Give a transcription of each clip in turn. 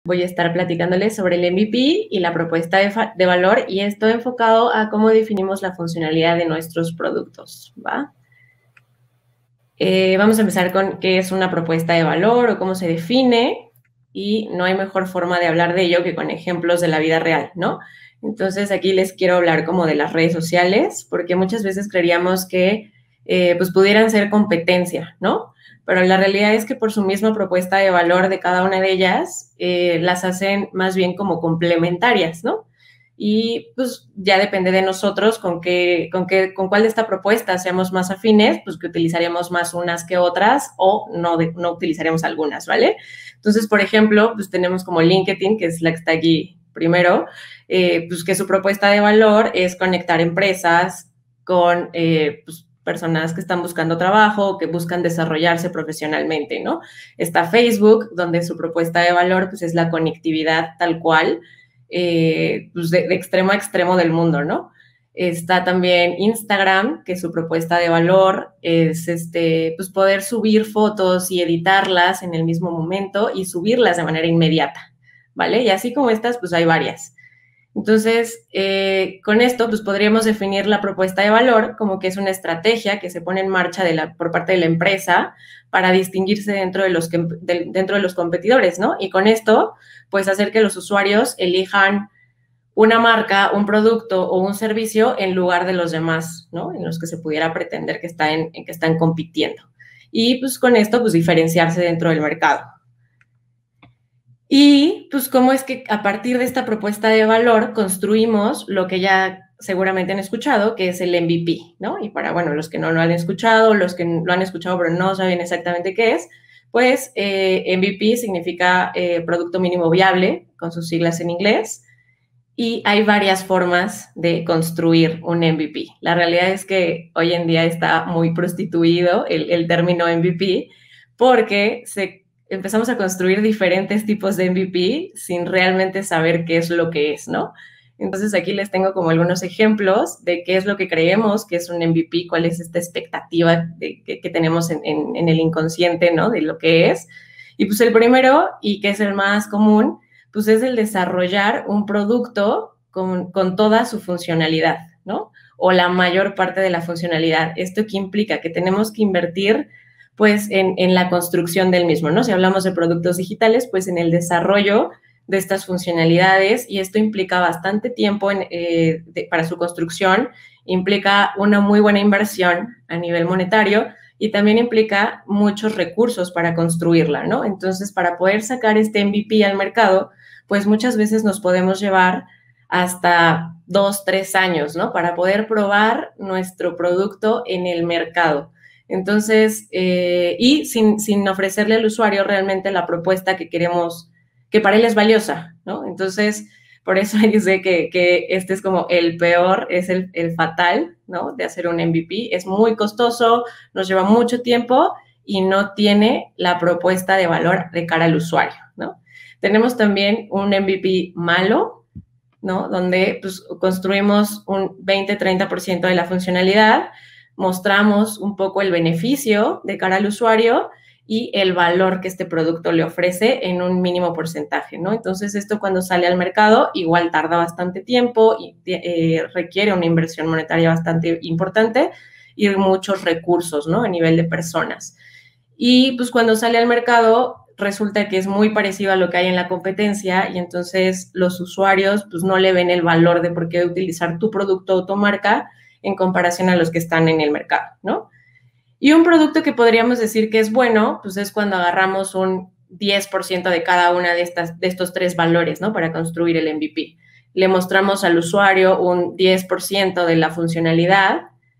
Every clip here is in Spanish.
Voy a estar platicándoles sobre el MVP y la propuesta de valor, y esto enfocado a cómo definimos la funcionalidad de nuestros productos, ¿va? Vamos a empezar con qué es una propuesta de valor o cómo se define, y no hay mejor forma de hablar de ello que con ejemplos de la vida real, ¿no? Entonces aquí les quiero hablar como de las redes sociales, porque muchas veces creeríamos que pues pudieran ser competencia, ¿no? Pero la realidad es que por su misma propuesta de valor de cada una de ellas, las hacen más bien como complementarias, ¿no? Y pues ya depende de nosotros con cuál de esta propuesta seamos más afines, pues que utilizaremos más unas que otras o no utilizaremos algunas, ¿vale? Entonces, por ejemplo, pues tenemos como LinkedIn, que es la que está aquí primero, pues que su propuesta de valor es conectar empresas con pues, personas que están buscando trabajo, que buscan desarrollarse profesionalmente, ¿no? Está Facebook, donde su propuesta de valor pues es la conectividad tal cual, pues de extremo a extremo del mundo, ¿no? Está también Instagram, que su propuesta de valor es pues poder subir fotos y editarlas en el mismo momento y subirlas de manera inmediata, ¿vale? Y así como estas, pues hay varias. Entonces, con esto, pues podríamos definir la propuesta de valor como que es una estrategia que se pone en marcha por parte de la empresa para distinguirse dentro de los competidores, ¿no? Y con esto, pues hacer que los usuarios elijan una marca, un producto o un servicio en lugar de los demás, ¿no? En los que se pudiera pretender que están compitiendo. Y pues con esto, pues diferenciarse dentro del mercado. Y pues cómo es que a partir de esta propuesta de valor construimos lo que ya seguramente han escuchado, que es el MVP, ¿no? Y para, bueno, los que no lo han escuchado, los que lo han escuchado pero no saben exactamente qué es, pues MVP significa Producto Mínimo Viable, con sus siglas en inglés, y hay varias formas de construir un MVP. La realidad es que hoy en día está muy prostituido el término MVP, porque empezamos a construir diferentes tipos de MVP sin realmente saber qué es lo que es, ¿no? Entonces aquí les tengo como algunos ejemplos de qué es lo que creemos que es un MVP, cuál es esta expectativa que tenemos en el inconsciente, ¿no? De lo que es. Y pues el primero, y que es el más común, pues es el desarrollar un producto con toda su funcionalidad, ¿no? O la mayor parte de la funcionalidad. ¿Esto qué implica? Que tenemos que invertir pues en la construcción del mismo, ¿no? Si hablamos de productos digitales, pues en el desarrollo de estas funcionalidades, y esto implica bastante tiempo para su construcción, implica una muy buena inversión a nivel monetario y también implica muchos recursos para construirla, ¿no? Entonces, para poder sacar este MVP al mercado, pues muchas veces nos podemos llevar hasta 2, 3 años, ¿no? Para poder probar nuestro producto en el mercado. Entonces, y sin ofrecerle al usuario realmente la propuesta que queremos, que para él es valiosa, ¿no? Entonces, por eso dice que este es como el peor, es el fatal, ¿no? De hacer un MVP. Es muy costoso, nos lleva mucho tiempo y no tiene la propuesta de valor de cara al usuario, ¿no? Tenemos también un MVP malo, ¿no? Donde pues, construimos un 20-30% de la funcionalidad, mostramos un poco el beneficio de cara al usuario y el valor que este producto le ofrece en un mínimo porcentaje, ¿no? Entonces, esto cuando sale al mercado igual tarda bastante tiempo y requiere una inversión monetaria bastante importante y muchos recursos, ¿no? A nivel de personas. Y pues cuando sale al mercado resulta que es muy parecido a lo que hay en la competencia, y entonces los usuarios pues no le ven el valor de por qué utilizar tu producto o tu marca en comparación a los que están en el mercado, ¿no? Y un producto que podríamos decir que es bueno, pues es cuando agarramos un 10% de cada una de estos tres valores, ¿no? Para construir el MVP. Le mostramos al usuario un 10% de la funcionalidad,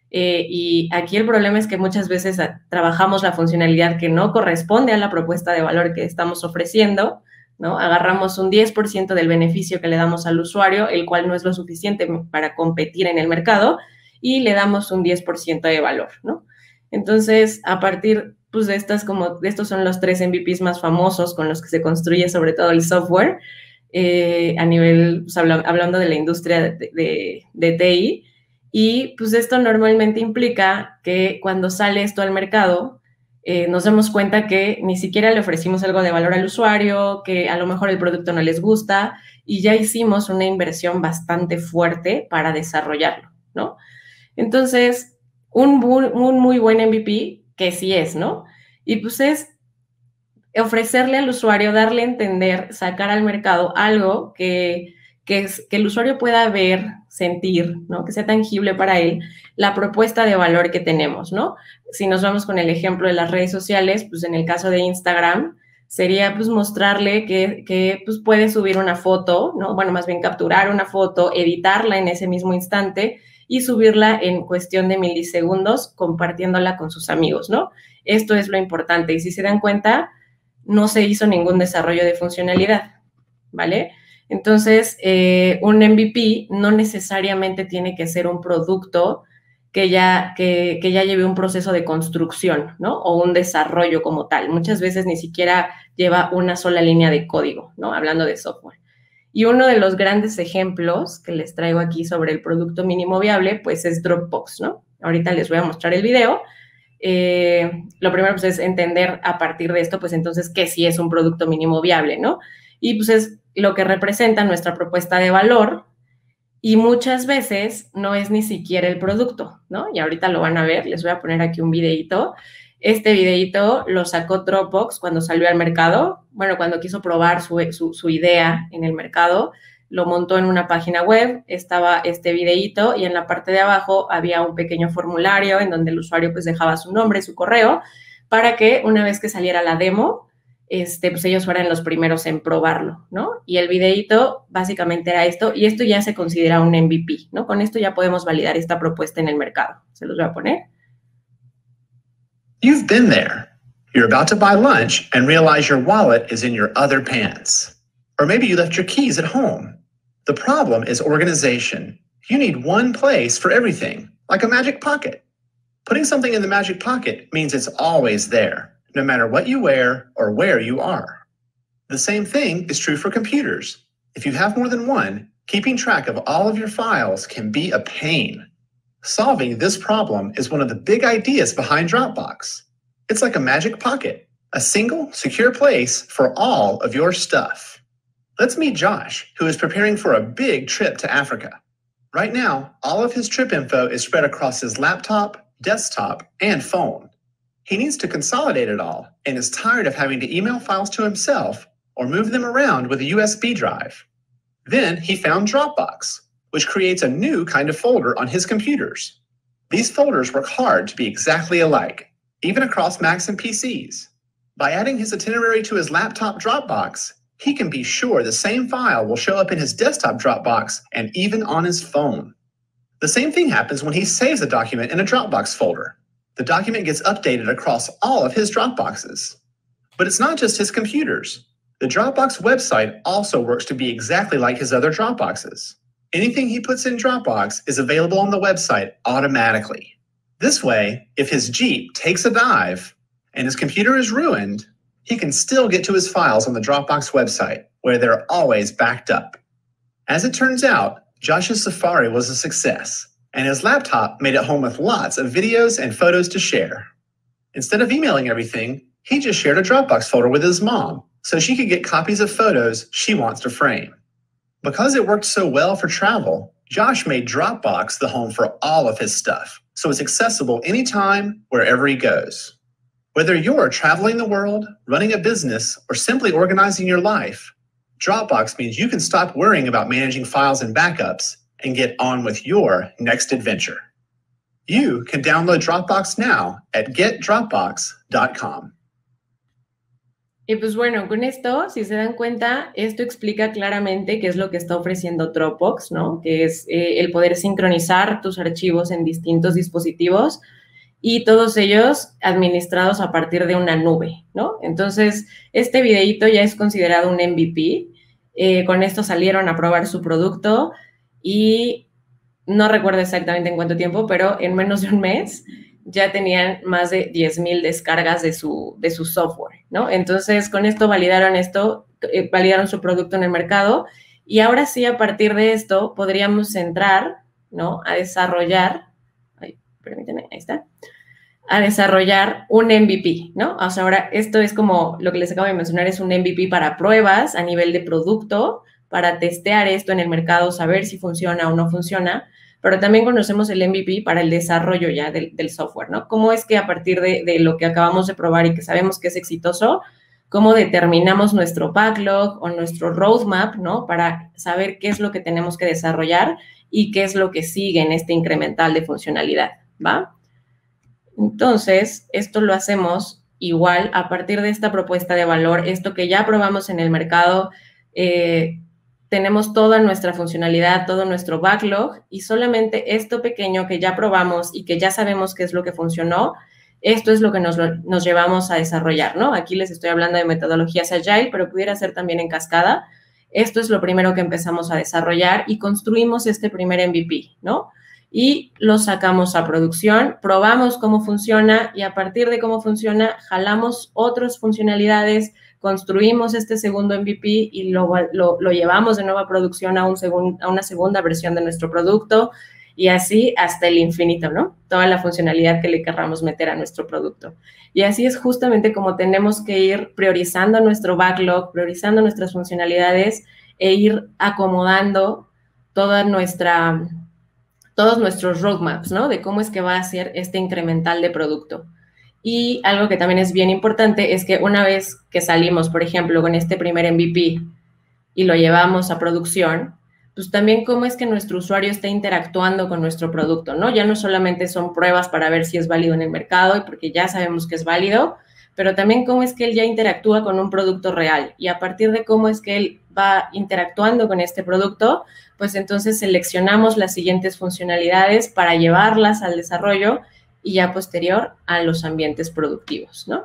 y aquí el problema es que muchas veces trabajamos la funcionalidad que no corresponde a la propuesta de valor que estamos ofreciendo, ¿no? Agarramos un 10% del beneficio que le damos al usuario, el cual no es lo suficiente para competir en el mercado, y le damos un 10% de valor, ¿no? Entonces, a partir pues, de estos son los 3 MVPs más famosos con los que se construye sobre todo el software, a nivel, pues, hablando de la industria de TI. Y pues esto normalmente implica que cuando sale esto al mercado, nos damos cuenta que ni siquiera le ofrecimos algo de valor al usuario, que a lo mejor el producto no les gusta y ya hicimos una inversión bastante fuerte para desarrollarlo, ¿no? Entonces, un muy buen MVP, que sí es, ¿no? Y pues es ofrecerle al usuario, darle a entender, sacar al mercado algo que el usuario pueda ver, sentir, ¿no? Que sea tangible para él la propuesta de valor que tenemos, ¿no? Si nos vamos con el ejemplo de las redes sociales, pues en el caso de Instagram, sería pues mostrarle que pues puede subir una foto, ¿no? Bueno, más bien capturar una foto, editarla en ese mismo instante y subirla en cuestión de milisegundos compartiéndola con sus amigos, ¿no? Esto es lo importante. Y si se dan cuenta, no se hizo ningún desarrollo de funcionalidad, ¿vale? Entonces, un MVP no necesariamente tiene que ser un producto que ya lleve un proceso de construcción, ¿no? O un desarrollo como tal. Muchas veces ni siquiera lleva una sola línea de código, ¿no? Hablando de software. Y uno de los grandes ejemplos que les traigo aquí sobre el producto mínimo viable, pues es Dropbox, ¿no? Ahorita les voy a mostrar el video. Lo primero pues, es entender a partir de esto, pues entonces, qué sí es un producto mínimo viable, ¿no? Y pues es lo que representa nuestra propuesta de valor y muchas veces no es ni siquiera el producto, ¿no? Y ahorita lo van a ver, les voy a poner aquí un videito. Este videito lo sacó Dropbox cuando salió al mercado, bueno, cuando quiso probar su idea en el mercado, lo montó en una página web, estaba este videíto y en la parte de abajo había un pequeño formulario en donde el usuario pues dejaba su nombre, su correo, para que una vez que saliera la demo, pues ellos fueran los primeros en probarlo, ¿no? Y el videíto básicamente era esto, y esto ya se considera un MVP, ¿no? Con esto ya podemos validar esta propuesta en el mercado. Se los voy a poner. You've been there. You're about to buy lunch and realize your wallet is in your other pants. Or maybe you left your keys at home. The problem is organization. You need one place for everything, like a magic pocket. Putting something in the magic pocket means it's always there, no matter what you wear or where you are. The same thing is true for computers. If you have more than one, keeping track of all of your files can be a pain. Solving this problem is one of the big ideas behind Dropbox. It's like a magic pocket, a single, secure place for all of your stuff. Let's meet Josh, who is preparing for a big trip to Africa. Right now, all of his trip info is spread across his laptop, desktop, and phone. He needs to consolidate it all and is tired of having to email files to himself or move them around with a USB drive. Then he found Dropbox, which creates a new kind of folder on his computers. These folders work hard to be exactly alike, even across Macs and PCs. By adding his itinerary to his laptop Dropbox, he can be sure the same file will show up in his desktop Dropbox and even on his phone. The same thing happens when he saves a document in a Dropbox folder. The document gets updated across all of his Dropboxes. But it's not just his computers. The Dropbox website also works to be exactly like his other Dropboxes. Anything he puts in Dropbox is available on the website automatically. This way, if his Jeep takes a dive and his computer is ruined, he can still get to his files on the Dropbox website, where they're always backed up. As it turns out, Josh's Safari was a success, and his laptop made it home with lots of videos and photos to share. Instead of emailing everything, he just shared a Dropbox folder with his mom, so she could get copies of photos she wants to frame. Because it worked so well for travel, Josh made Dropbox the home for all of his stuff, so it's accessible anytime, wherever he goes. Whether you're traveling the world, running a business, or simply organizing your life, Dropbox means you can stop worrying about managing files and backups and get on with your next adventure. You can download Dropbox now at getdropbox.com. Y pues bueno, con esto, si se dan cuenta, esto explica claramente qué es lo que está ofreciendo Dropbox, ¿no? Que es el poder sincronizar tus archivos en distintos dispositivos y todos ellos administrados a partir de una nube, ¿no? Entonces, este videito ya es considerado un MVP. Con esto salieron a probar su producto y no recuerdo exactamente en cuánto tiempo, pero en menos de un mes ya tenían más de 10,000 descargas de su software, ¿no? Entonces, con esto validaron su producto en el mercado y ahora sí, a partir de esto, podríamos entrar, ¿no? A desarrollar, permítanme, ahí está, a desarrollar un MVP, ¿no? O sea, ahora esto es como lo que les acabo de mencionar, es un MVP para pruebas a nivel de producto, para testear esto en el mercado, saber si funciona o no funciona, pero también conocemos el MVP para el desarrollo ya del software, ¿no? Cómo es que a partir de lo que acabamos de probar y que sabemos que es exitoso, cómo determinamos nuestro backlog o nuestro roadmap, ¿no? Para saber qué es lo que tenemos que desarrollar y qué es lo que sigue en este incremental de funcionalidad, ¿va? Entonces, esto lo hacemos igual a partir de esta propuesta de valor, esto que ya probamos en el mercado, tenemos toda nuestra funcionalidad, todo nuestro backlog y solamente esto pequeño que ya probamos y que ya sabemos qué es lo que funcionó, esto es lo que nos llevamos a desarrollar, ¿no? Aquí les estoy hablando de metodologías Agile, pero pudiera ser también en cascada. Esto es lo primero que empezamos a desarrollar y construimos este primer MVP, ¿no? Y lo sacamos a producción, probamos cómo funciona y a partir de cómo funciona, jalamos otras funcionalidades, construimos este segundo MVP y lo llevamos de nuevo a producción a una segunda versión de nuestro producto y así hasta el infinito, ¿no? Toda la funcionalidad que le querramos meter a nuestro producto. Y así es justamente como tenemos que ir priorizando nuestro backlog, priorizando nuestras funcionalidades e ir acomodando todos nuestros roadmaps, ¿no? De cómo es que va a ser este incremental de producto. Y algo que también es bien importante es que una vez que salimos, por ejemplo, con este primer MVP y lo llevamos a producción, pues también cómo es que nuestro usuario está interactuando con nuestro producto, ¿no? Ya no solamente son pruebas para ver si es válido en el mercado y porque ya sabemos que es válido, pero también cómo es que él ya interactúa con un producto real y a partir de cómo es que él va interactuando con este producto, pues entonces seleccionamos las siguientes funcionalidades para llevarlas al desarrollo y ya posterior a los ambientes productivos, ¿no?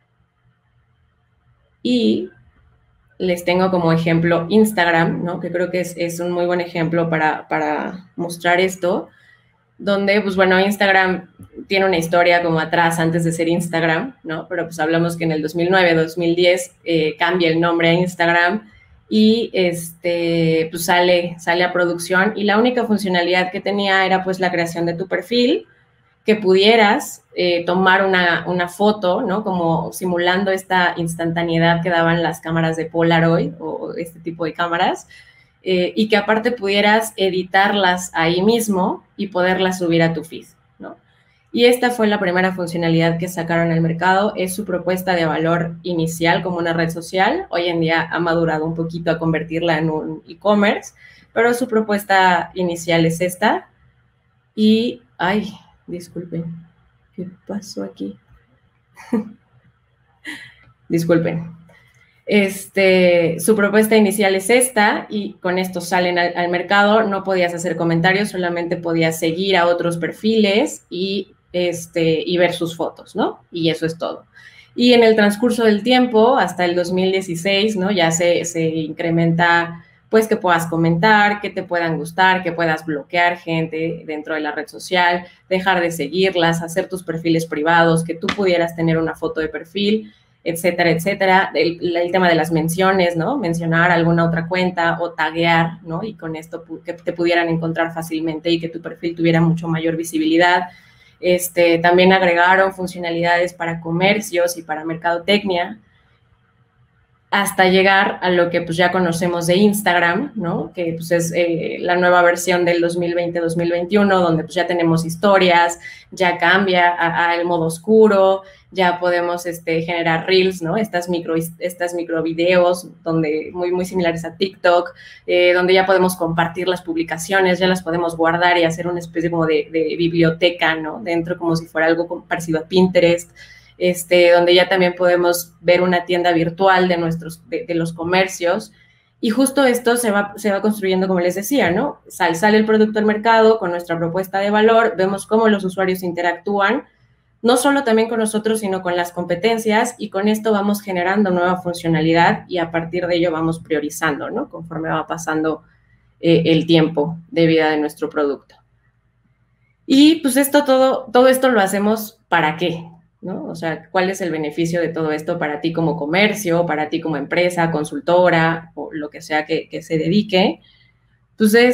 Y les tengo como ejemplo Instagram, ¿no? Que creo que es un muy buen ejemplo para mostrar esto, donde, pues bueno, Instagram tiene una historia como atrás antes de ser Instagram, ¿no? Pero pues hablamos que en el 2009, 2010 cambia el nombre a Instagram y pues sale a producción y la única funcionalidad que tenía era pues la creación de tu perfil, que pudieras tomar una foto, ¿no? Como simulando esta instantaneidad que daban las cámaras de Polaroid o este tipo de cámaras, y que aparte pudieras editarlas ahí mismo y poderlas subir a tu feed, ¿no? Y esta fue la primera funcionalidad que sacaron al mercado, es su propuesta de valor inicial como una red social. Hoy en día ha madurado un poquito a convertirla en un e-commerce, pero su propuesta inicial es esta. Y, ay, disculpen, ¿qué pasó aquí? Disculpen. Su propuesta inicial es esta y con esto salen al mercado. No podías hacer comentarios, solamente podías seguir a otros perfiles y ver sus fotos, ¿no? Y eso es todo. Y en el transcurso del tiempo, hasta el 2016, ¿no? Ya se incrementa, pues, que puedas comentar, que te puedan gustar, que puedas bloquear gente dentro de la red social, dejar de seguirlas, hacer tus perfiles privados, que tú pudieras tener una foto de perfil, etcétera, etcétera. El tema de las menciones, ¿no? Mencionar alguna otra cuenta o taguear, ¿no? Y con esto que te pudieran encontrar fácilmente y que tu perfil tuviera mucho mayor visibilidad. También agregaron funcionalidades para comercios y para mercadotecnia, hasta llegar a lo que pues ya conocemos de Instagram, ¿no? Que pues es la nueva versión del 2020-2021, donde pues ya tenemos historias, ya cambia al modo oscuro, ya podemos generar reels, ¿no? Estas micro videos donde muy similares a TikTok, donde ya podemos compartir las publicaciones, ya las podemos guardar y hacer una especie como de biblioteca, ¿no? Dentro, como si fuera algo parecido a Pinterest. Donde ya también podemos ver una tienda virtual de los comercios. Y justo esto se va construyendo, como les decía, ¿no? Sale el producto al mercado con nuestra propuesta de valor, vemos cómo los usuarios interactúan, no solo también con nosotros, sino con las competencias, y con esto vamos generando nueva funcionalidad y a partir de ello vamos priorizando, ¿no? Conforme va pasando el tiempo de vida de nuestro producto. Y pues todo esto lo hacemos ¿para qué? ¿No? O sea, ¿cuál es el beneficio de todo esto para ti como comercio, para ti como empresa, consultora o lo que sea que se dedique? Pues es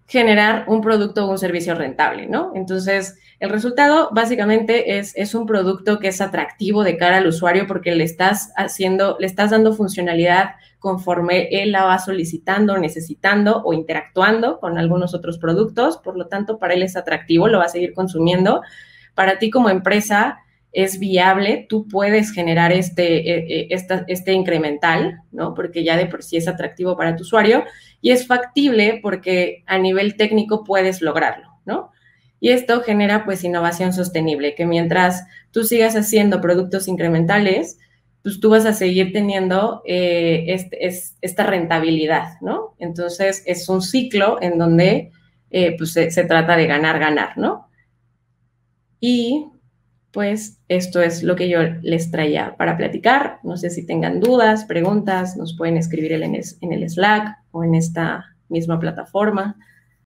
generar un producto o un servicio rentable, ¿no? Entonces, el resultado básicamente es un producto que es atractivo de cara al usuario porque le estás dando funcionalidad conforme él la va solicitando, necesitando o interactuando con algunos otros productos. Por lo tanto, para él es atractivo, lo va a seguir consumiendo. Para ti como empresa es viable, tú puedes generar este incremental, ¿no? Porque ya de por sí es atractivo para tu usuario y es factible porque a nivel técnico puedes lograrlo, ¿no? Y esto genera pues innovación sostenible, que mientras tú sigas haciendo productos incrementales, pues tú vas a seguir teniendo esta rentabilidad, ¿no? Entonces es un ciclo en donde pues se trata de ganar, ganar, ¿no? Y pues esto es lo que yo les traía para platicar. No sé si tengan dudas, preguntas, nos pueden escribir en el Slack o en esta misma plataforma.